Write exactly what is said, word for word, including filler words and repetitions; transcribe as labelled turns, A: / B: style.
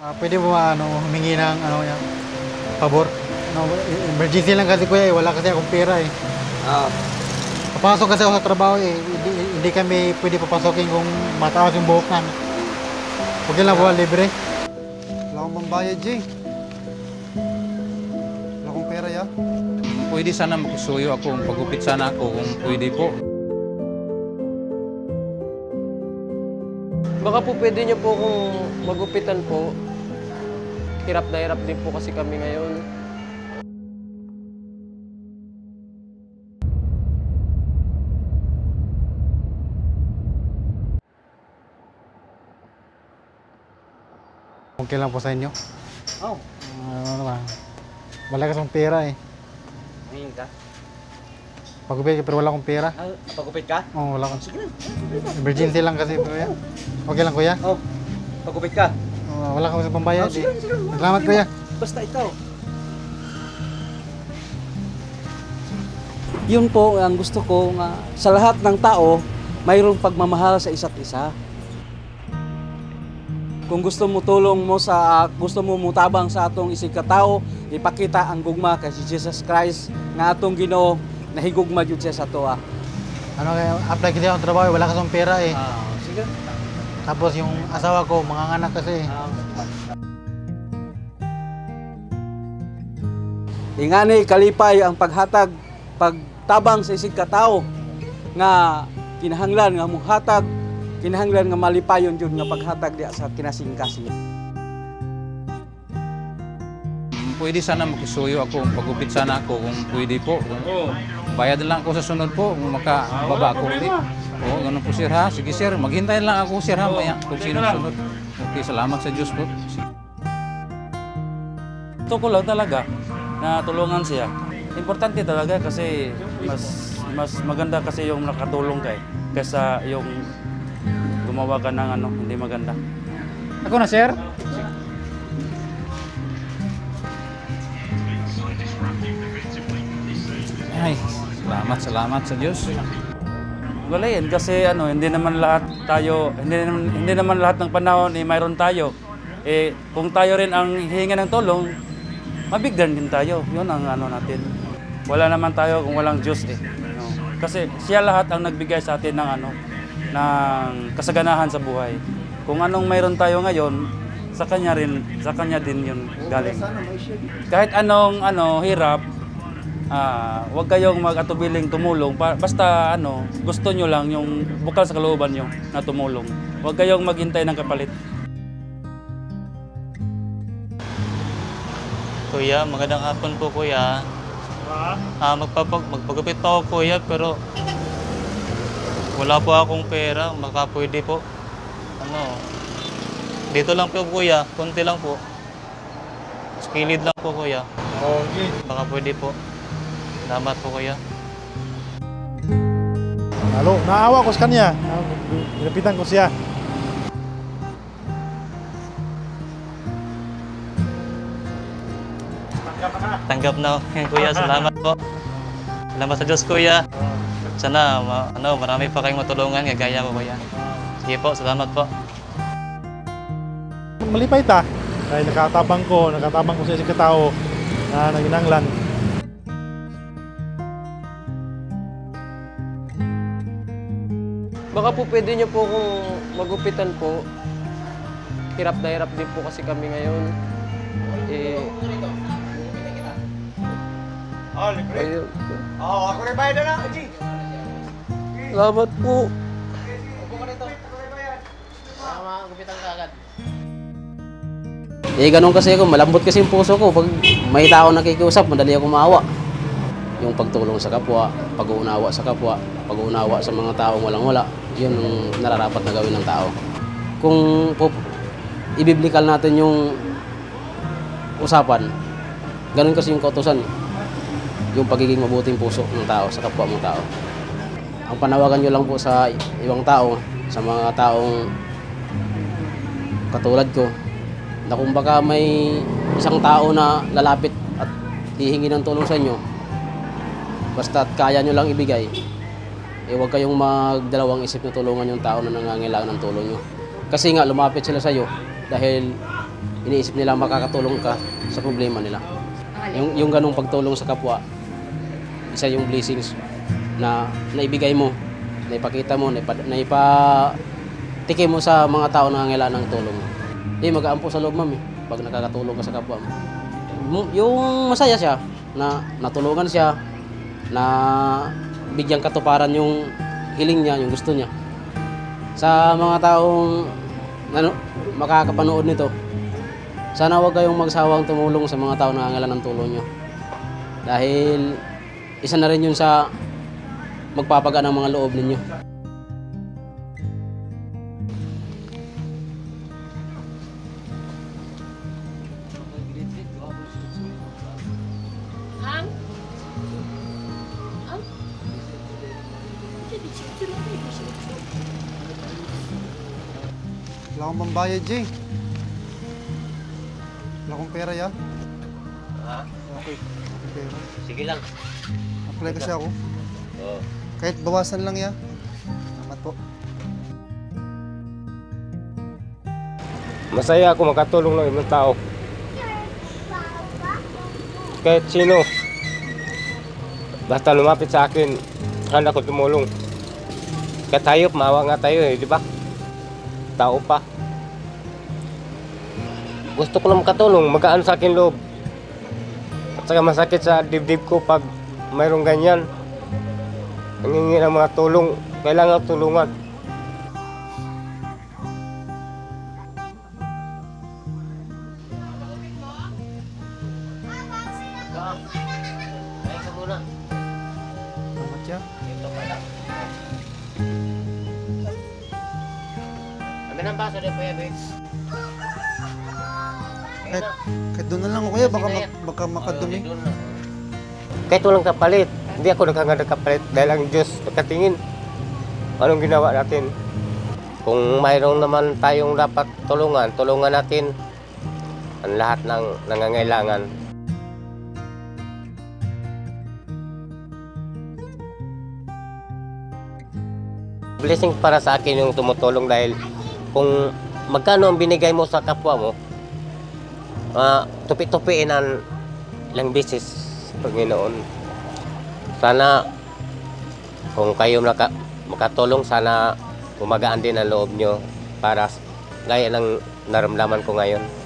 A: Ah, pwede mo ano, humingi ng ano, yung pabor? No, emergency lang kasi kuya eh, wala kasi akong pera eh.
B: Ah,
A: Papasok kasi ako sa trabaho eh, hindi, hindi kami pwede papasokin kung mataas yung buhok namin. Okay lang po, libre.
B: wala akong pambayad, Jay. Wala akong pera, ya.
C: Pwede sana makisuyo ako, pagupit sana ako kung pwede po.
D: Baka po pwede niyo po kung magupitan po. Hirap na hirap din po kasi kami ngayon.
A: Okay lang po sa inyo.
B: Oh,
A: Ano naman, wala kasong pera eh.
B: ngayon ka?
A: Pagupit ka pero wala akong pera.
B: Ah, pagupit ka?
A: Oo, wala akong... Emergency lang kasi kuya. Okay lang kuya?
B: Oh, pagupit ka?
A: Oo, wala akong pambayad
B: Oh,
A: eh.
B: sige, sige.
A: Salamat kuya.
B: Basta ikaw.
E: Yun po ang gusto ko nga sa lahat ng tao, mayroong pagmamahal sa isa't isa. Kung gusto mo tulong mo sa gusto mo mutabang sa atong isig ka tao, ipakita ang gugma kay si Jesus Christ nga atong Ginoo nahigugma jud siya sa toa.
A: Ano kaya, apply kasi akong trabaho, wala kasong pera eh.
E: Ah, sige.
A: Tapos yung asawa ko, mga anak kasi.
E: Ingani kalipay ang paghatag pagtabang sa isig ka tao nga kinahanglan nga muhatag kinahanglan nga malipayon jud nga paghatag diya sa kinasing-kasing.
C: Pwede sana makisuyo ako, pagupit sana ako kung pwede po. Bayad lang ako sa sunod po, kung makababa ako ulit. Oo, ganun po sir ha. Sige sir, maghintay lang ako sir ha, maya kung sino sunod. Okay, salamat sa Diyos po.
F: Gusto ko lang talaga na tulungan siya. Importante talaga kasi mas mas maganda kasi yung nakatulong kay kaysa yung gumawa ka ng ano, hindi maganda.
A: Ako na sir?
C: Ay, salamat, salamat sa Diyos.
F: Wala yan kasi ano, hindi naman lahat tayo, hindi naman, hindi naman lahat ng panahon eh mayroon tayo. Eh kung tayo rin ang hihinga ng tulong, mabigyan din tayo. 'Yun ang ano natin. Wala naman tayo kung walang Diyos eh. No? Kasi siya lahat ang nagbigay sa atin ng ano, ng kasaganahan sa buhay. Kung anong mayroon tayo ngayon, sa kanya rin, sa kanya din 'yun galing. Kahit anong ano hirap, ah, huwag kayong mag-atubiling tumulong. Pa- basta ano, gusto nyo lang yung bukal sa kalooban nyo na tumulong. Huwag kayong maghintay ng kapalit.
G: Kuya, magandang hapon po kuya. Ah, magpapag magpagupit pa ako kuya pero wala po akong pera, baka pwede po. Ano? Dito lang po kuya, konti lang po. Sa kilid lang po kuya.
A: Okay.
G: Baka pwede po. Salamat po kuya.
H: Halo, naawa ko sa kanya. Nilapitan ko siya.
G: Tanggap na kuya, salamat po. Salamat sa Diyos kuya. Sana ma ano, marami pa kayong matulungan kagaya ko kuya. Sige po, salamat po.
H: Malipay ta. Dahil nakatabang ko, nakatabang ko sa isang katao na nanginanglan.
D: Baka po pwede niyo po kung magupitan po. Hirap na hirap din po kasi kami ngayon. Eh, ayun.
B: Oh, ako rin bayad na, G.
D: Salamat po.
E: Eh ganun kasi ako, malambot kasi yung puso ko. Pag may tao nakikiusap, madali ako maawa. Yung pagtulong sa kapwa, pag-uunawa sa kapwa, pag-uunawa sa mga taong walang-wala, yun ang nararapat na gawin ng tao. Kung po, ibiblikal natin yung usapan, ganun kasi yung kautusan, yung pagiging mabuting puso ng tao sa kapwa mong tao. Ang panawagan nyo lang po sa ibang tao, sa mga taong katulad ko, na kung baka may isang tao na lalapit at hihingi ng tulong sa inyo, basta't kaya nyo lang ibigay, eh huwag kayong magdalawang isip na tulungan yung tao na nangangailangan ng tulong nyo. Kasi nga, lumapit sila sa iyo dahil iniisip nila makakatulong ka sa problema nila. Yung, yung ganong pagtulong sa kapwa, isa yung blessings na naibigay mo, naipakita mo, naipa, naipatikim mo sa mga tao na nangangailangan ng tulong. Eh, mag-aampo sa loob, ma'am, eh, pag nakakatulong ka sa kapwa mo. Yung masaya siya, na natulungan siya, na bigyang katuparan yung hiling niya, yung gusto niya. Sa mga taong ano, makakapanood nito, sana huwag kayong magsawang tumulong sa mga tao na nangangailangan ng tulong nyo. Dahil isa na rin yun sa magpapagaan ng mga loob ninyo.
A: Wala akong pambayad, Jay. Wala akong pera, ya.
B: Ha?
A: Okay. Pera.
B: Sige lang.
A: Apply kasi ako.
B: Oo.
A: Kahit bawasan lang, ya. Salamat po.
I: Masaya ako makatulong ng ibang tao. Kahit sino. Basta lumapit sa akin, handa ko tumulong. Kahit tayo, maawa nga tayo eh, di ba? Tao pa. Gusto ko lang makatulong, magaan sa akin loob. At saka masakit sa dibdib ko pag mayroong ganyan. Nangingi ng mga tulong, kailangan tulungan.
B: Ay, ka muna.
A: Salamat, ya.
B: Ito pala. Amin ang baso din po yan, babe.
A: Kahit, kahit doon na lang ako, kuya. Baka, mak baka makadumi.
I: Kahit walang kapalit, hindi ako nakangada kapalit dahil ang Diyos pagkatingin. Anong ginawa natin? Kung mayroong naman tayong dapat tulungan, tulungan natin ang lahat ng nangangailangan. Blessing para sa akin yung tumutulong dahil kung magkano ang binigay mo sa kapwa mo, uh, tupi-tupiin ang ilang beses, Panginoon. Sana kung kayo naka, makatulong, sana gumagaan din ang loob nyo para gaya ng naramdaman ko ngayon.